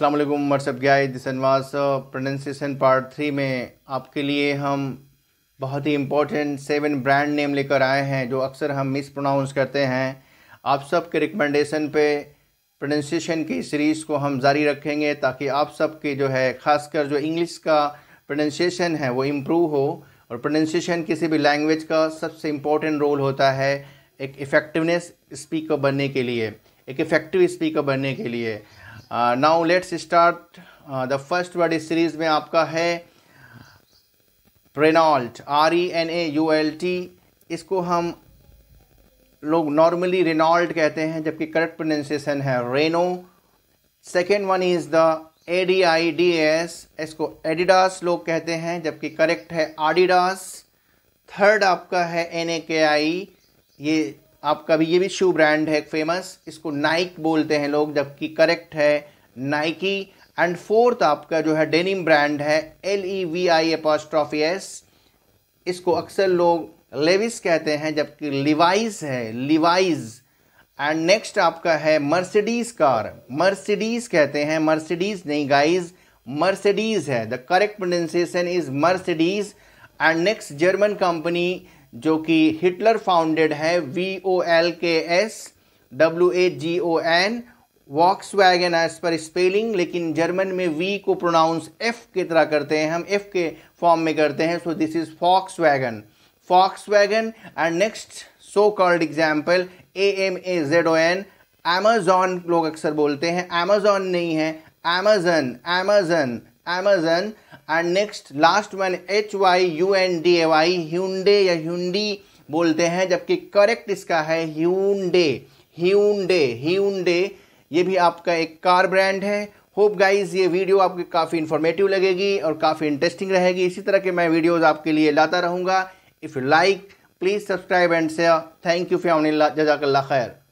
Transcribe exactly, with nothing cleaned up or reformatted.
अस्सलाम वालेकुम WhatsApp guys, this Anwar sir. Pronunciation part three में आपके लिए हम बहुत ही इम्पोर्टेंट सेवन ब्रांड नेम लेकर आए हैं जो अक्सर हम मिस प्रोनाउंस करते हैं। आप सब के रिकमेंडेशन पे प्रोनाउंसिएशन की सीरीज़ को हम जारी रखेंगे ताकि आप सब के जो है ख़ासकर जो इंग्लिश का प्रोनाउंसिएशन है वो इम्प्रूव हो। और प्रोनाउंसिएशन किसी भी लैंग्वेज का सबसे इम्पोर्टेंट रोल होता है एक इफ़ेक्टिवनेस स्पीकर बनने के लिए, एक इफ़ेक्टिव स्पीकर बनने के लिए। Now let's start. The first word इस सीरीज में आपका है Renault, R E N A U L T. इसको हम लोग नॉर्मली रेनॉल्ट कहते हैं जबकि करेक्ट प्रोनाउंसिएशन है Renault. Second one is the A D I D S, इसको एडिडास लोग कहते हैं जबकि करेक्ट है आडिडास। थर्ड आपका है एन ए के आई, ये आपका भी ये भी शू ब्रांड है फेमस, इसको नाइक बोलते हैं लोग जबकि करेक्ट है नाइकी। एंड फोर्थ आपका जो है डेनिम ब्रांड है L E V I apostrophe S, इसको अक्सर लोग लेविस कहते हैं जबकि लिवाइज है लिवाइज। एंड नेक्स्ट आपका है मर्सिडीज कार, मर्सिडीज कहते हैं, मर्सिडीज नहीं गाइज, मर्सिडीज है। The correct pronunciation is Mercedes. And next German company जो कि हिटलर फाउंडेड है, V O L K S W A G E N, Volkswagen as per spelling, लेकिन German में V को प्रोनाउंस एफ की तरह करते हैं, हम एफ के फॉर्म में करते हैं, so this is Volkswagen, Volkswagen. And next so called example A M A Z O N, Amazon लोग अक्सर बोलते हैं, अमेजॉन नहीं है Amazon, Amazon, Amazon. And next last one H Y U N D A Y, Hyundai या Hyundai बोलते हैं जबकि करेक्ट इसका है ह्यूंडे, ह्यूंडे, ह्यूंडे। ये भी आपका एक कार ब्रांड है। होप गाइज ये वीडियो आपको काफ़ी इन्फॉर्मेटिव लगेगी और काफ़ी इंटरेस्टिंग रहेगी। इसी तरह के मैं वीडियोस आपके लिए लाता रहूँगा। If you like please subscribe and share. Thank you for जज़ाकल्लाह खैर।